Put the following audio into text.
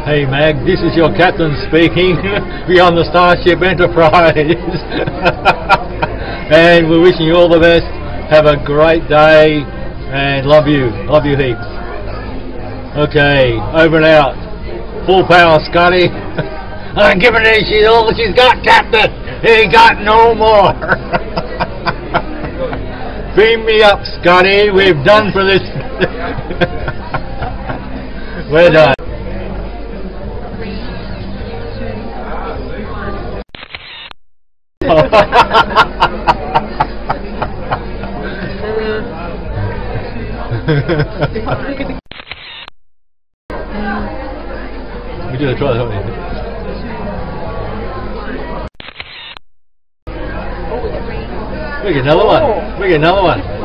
Hey Mag, this is your captain speaking. We're on the Starship Enterprise. And we're wishing you all the best. Have a great day and love you heaps. Okay, over and out. Full power, Scotty. I'm giving her she's all she's got, Captain. Ain't got no more. Beam me up, Scotty. We've done for this. We're done. We do a try, don't we? We get another one. We get another one.